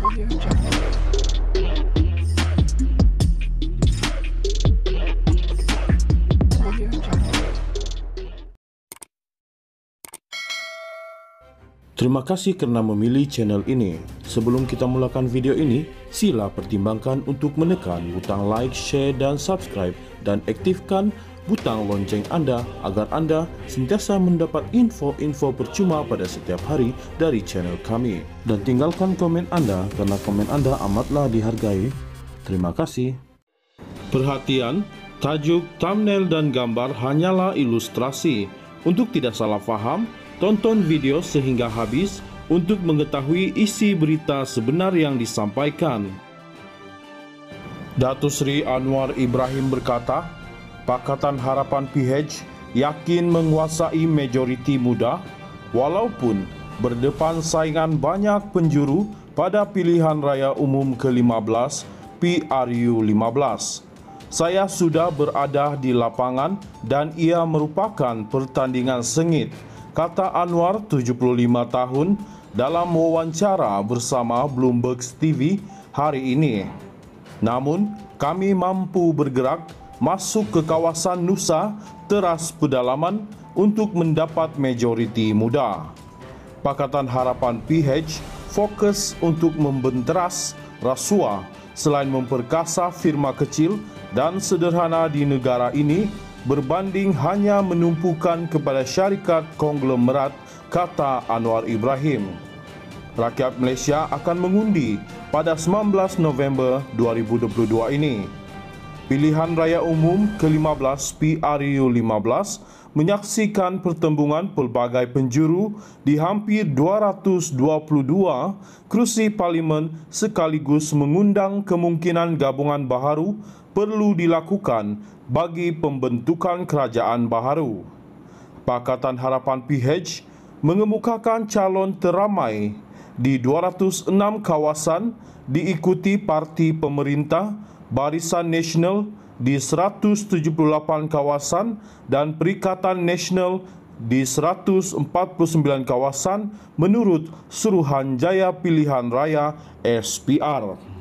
Terima kasih karena memilih channel ini. Sebelum kita mulakan video ini, sila pertimbangkan untuk menekan butang like, share, dan subscribe, dan aktifkan butang lonceng Anda agar Anda sentiasa mendapat info-info percuma pada setiap hari dari channel kami. Dan tinggalkan komen Anda karena komen Anda amatlah dihargai. Terima kasih. Perhatian, tajuk, thumbnail, dan gambar hanyalah ilustrasi. Untuk tidak salah faham, tonton video sehingga habis untuk mengetahui isi berita sebenar yang disampaikan. Datuk Seri Anwar Ibrahim berkata, Pakatan Harapan PH yakin menguasai majoriti muda walaupun berdepan saingan banyak penjuru pada pilihan raya umum ke-15 PRU 15. Saya sudah berada di lapangan dan ia merupakan pertandingan sengit, kata Anwar 75 tahun dalam wawancara bersama Bloomberg TV hari ini. Namun, kami mampu bergerak masuk ke kawasan Nusa teras pedalaman untuk mendapat majoriti muda. Pakatan Harapan PH fokus untuk membenteras rasuah selain memperkasa firma kecil dan sederhana di negara ini berbanding hanya menumpukan kepada syarikat konglomerat, kata Anwar Ibrahim. Rakyat Malaysia akan mengundi pada 19 November 2022 ini. Pilihan Raya Umum ke-15 PRU 15 menyaksikan pertembungan pelbagai penjuru di hampir 222 kerusi parlimen sekaligus mengundang kemungkinan gabungan baharu perlu dilakukan bagi pembentukan kerajaan baharu. Pakatan Harapan PH mengemukakan calon teramai di 206 kawasan diikuti parti pemerintah Barisan Nasional di 178 kawasan dan Perikatan Nasional di 149 kawasan menurut Suruhanjaya Pilihan Raya SPR.